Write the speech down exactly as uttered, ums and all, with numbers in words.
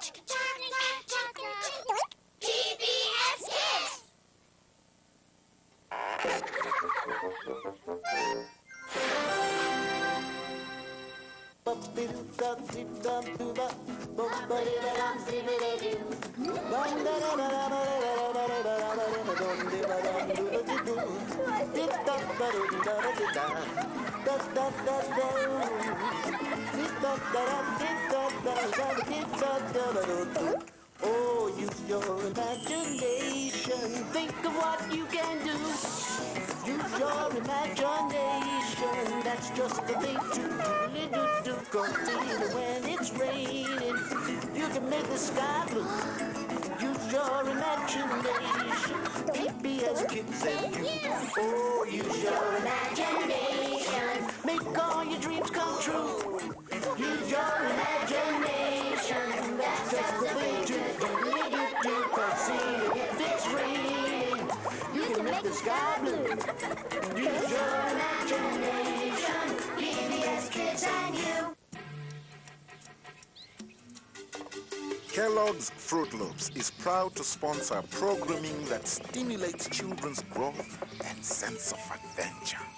P B S Kids! Oh, use your imagination. Think of what you can do. Use your imagination. That's just the thing to do. Do do go feel when it's raining. You can make the sky blue. Use your imagination. P B S Kids and you. Oh, use your imagination. Make all your dreams come true. Use your imagination. That's just the thing to do. Cause see, if it's raining, you can make the sky blue. Use your imagination. P B S Kids and you. Kellogg's Fruit Loops is proud to sponsor programming that stimulates children's growth and sense of adventure.